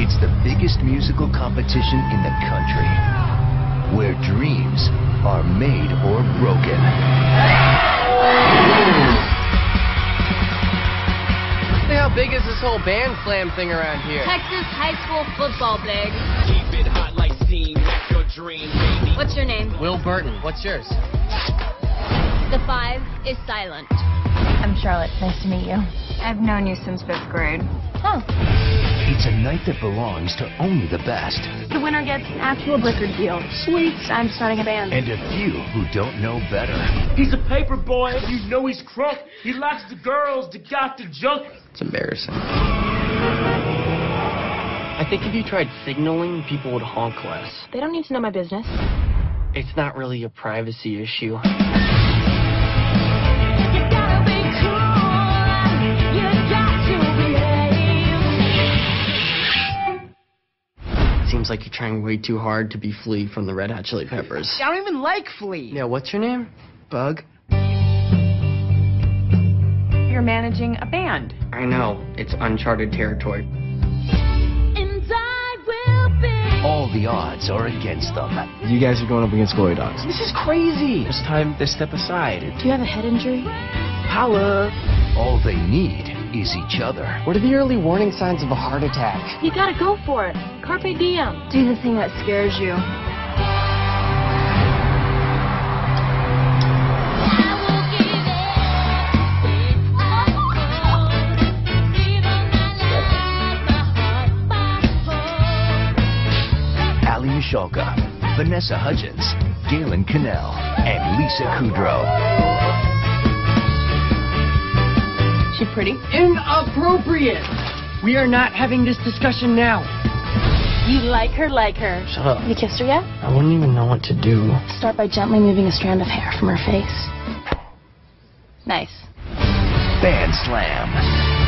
It's the biggest musical competition in the country, where dreams are made or broken. How big is this whole Bandslam thing around here? Texas high school football big. Keep it hot like steam, that's your dream, baby. What's your name? Will Burton. What's yours? The 5 is silent. I'm Charlotte. Nice to meet you. I've known you since 5th grade. Oh. It's a night that belongs to only the best. The winner gets an actual record deal. Sweet. I'm starting a band. And a few who don't know better. He's a paper boy. You know he's crunk. He likes the girls that got the junk. It's embarrassing. I think if you tried signaling, people would honk less. They don't need to know my business. It's not really a privacy issue. Seems like you're trying way too hard to be Flea from the Red Hot Chili Peppers. I don't even like Flea. Yeah, what's your name? Bug? You're managing a band. I know. It's uncharted territory. All the odds are against them. You guys are going up against Glory Dogs. This is crazy. It's time to step aside. Do you have a head injury? Holla. All they need is each other. What are the early warning signs of a heart attack? You gotta go for it. Carpe diem. Do the thing that scares you. Mishalka, Vanessa Hudgens, Galen Cannell, and Lisa Kudrow. She pretty? Inappropriate! We are not having this discussion now. You like her, like her. Shut up. You kissed her yet? I wouldn't even know what to do. Start by gently moving a strand of hair from her face. Nice. Bandslam.